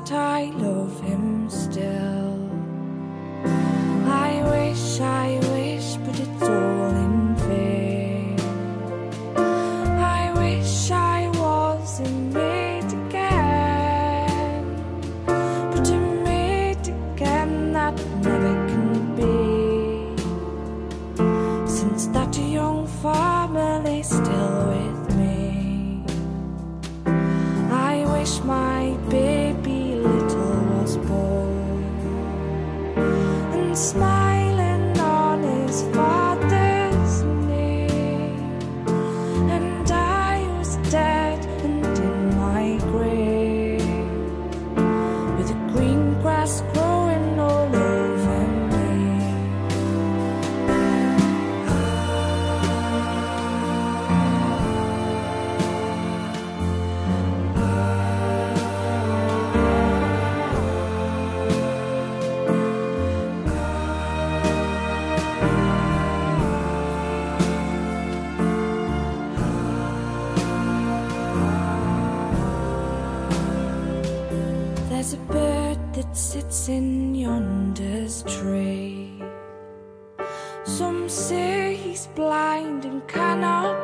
that I love him still. I wish, but it's all in vain. I wish I wasn't made again, but I'm made again, that never can be, since that young family's still with me. I wish my baby little was born and smiling on his father's knee, and I was dead and in my grave, with the green grass growing all over me. There's a bird that sits in yonder's tree. Some say he's blind and cannot